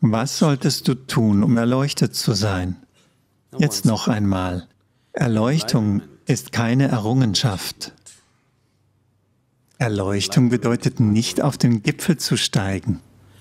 Was solltest du tun, um erleuchtet zu sein? Jetzt noch einmal. Erleuchtung ist keine Errungenschaft. Erleuchtung bedeutet nicht, auf den Gipfel zu steigen.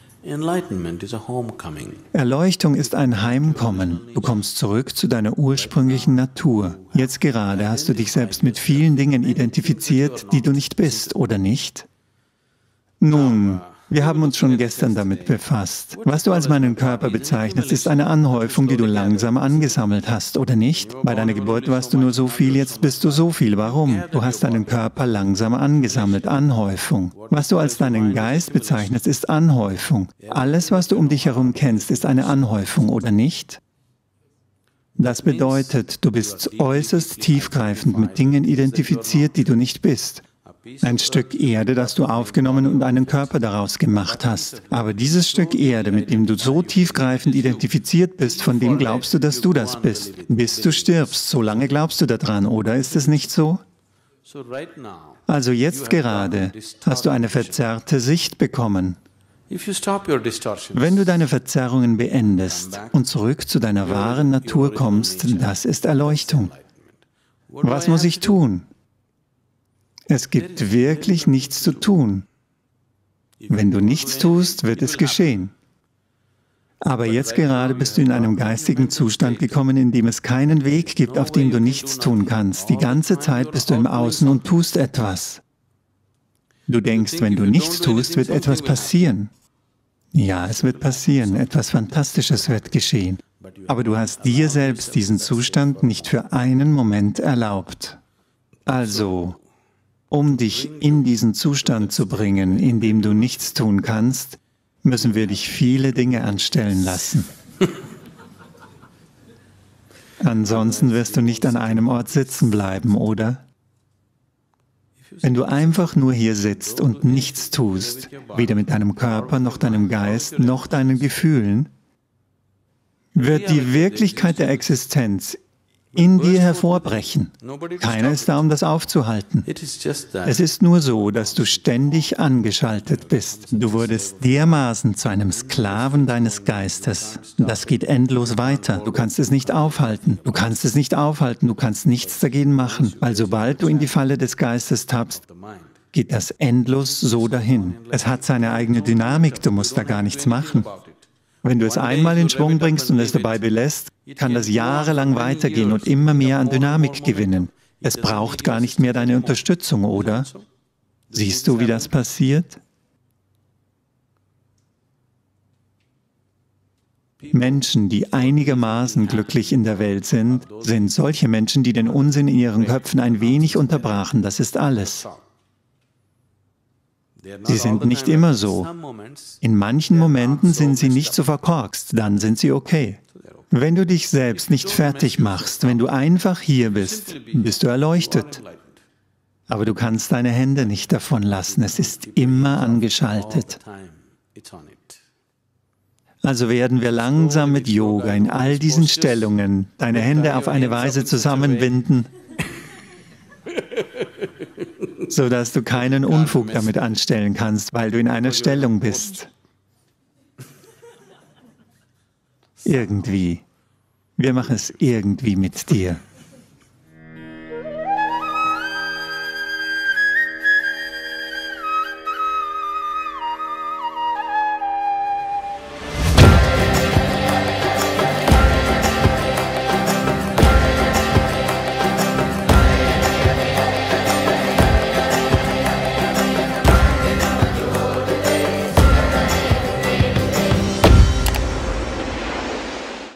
Erleuchtung ist ein Heimkommen. Du kommst zurück zu deiner ursprünglichen Natur. Jetzt gerade hast du dich selbst mit vielen Dingen identifiziert, die du nicht bist, oder nicht? Nun, wir haben uns schon gestern damit befasst. Was du als meinen Körper bezeichnest, ist eine Anhäufung, die du langsam angesammelt hast, oder nicht? Bei deiner Geburt warst du nur so viel, jetzt bist du so viel. Warum? Du hast deinen Körper langsam angesammelt, Anhäufung. Was du als deinen Geist bezeichnest, ist Anhäufung. Alles, was du um dich herum kennst, ist eine Anhäufung, oder nicht? Das bedeutet, du bist äußerst tiefgreifend mit Dingen identifiziert, die du nicht bist. Ein Stück Erde, das du aufgenommen und einen Körper daraus gemacht hast. Aber dieses Stück Erde, mit dem du so tiefgreifend identifiziert bist, von dem glaubst du, dass du das bist. Bis du stirbst, so lange glaubst du daran, oder ist es nicht so? Also jetzt gerade hast du eine verzerrte Sicht bekommen. Wenn du deine Verzerrungen beendest und zurück zu deiner wahren Natur kommst, das ist Erleuchtung. Was muss ich tun? Es gibt wirklich nichts zu tun. Wenn du nichts tust, wird es geschehen. Aber jetzt gerade bist du in einem geistigen Zustand gekommen, in dem es keinen Weg gibt, auf dem du nichts tun kannst. Die ganze Zeit bist du im Außen und tust etwas. Du denkst, wenn du nichts tust, wird etwas passieren. Ja, es wird passieren, etwas Fantastisches wird geschehen. Aber du hast dir selbst diesen Zustand nicht für einen Moment erlaubt. Also, um dich in diesen Zustand zu bringen, in dem du nichts tun kannst, müssen wir dich viele Dinge anstellen lassen. Ansonsten wirst du nicht an einem Ort sitzen bleiben, oder? Wenn du einfach nur hier sitzt und nichts tust, weder mit deinem Körper, noch deinem Geist, noch deinen Gefühlen, wird die Wirklichkeit der Existenz in dir hervorbrechen. Keiner ist da, um das aufzuhalten. Es ist nur so, dass du ständig angeschaltet bist. Du wurdest dermaßen zu einem Sklaven deines Geistes. Das geht endlos weiter. Du kannst es nicht aufhalten. Du kannst es nicht aufhalten. Du kannst nichts dagegen machen. Weil sobald du in die Falle des Geistes tappst, geht das endlos so dahin. Es hat seine eigene Dynamik. Du musst da gar nichts machen. Wenn du es einmal in Schwung bringst und es dabei belässt, kann das jahrelang weitergehen und immer mehr an Dynamik gewinnen. Es braucht gar nicht mehr deine Unterstützung, oder? Siehst du, wie das passiert? Menschen, die einigermaßen glücklich in der Welt sind, sind solche Menschen, die den Unsinn in ihren Köpfen ein wenig unterbrachen. Das ist alles. Sie sind nicht immer so. In manchen Momenten sind sie nicht so verkorkst, dann sind sie okay. Wenn du dich selbst nicht fertig machst, wenn du einfach hier bist, bist du erleuchtet. Aber du kannst deine Hände nicht davon lassen, es ist immer angeschaltet. Also werden wir langsam mit Yoga in all diesen Stellungen deine Hände auf eine Weise zusammenbinden, sodass du keinen Unfug damit anstellen kannst, weil du in einer Stellung bist. Irgendwie. Wir machen es irgendwie mit dir.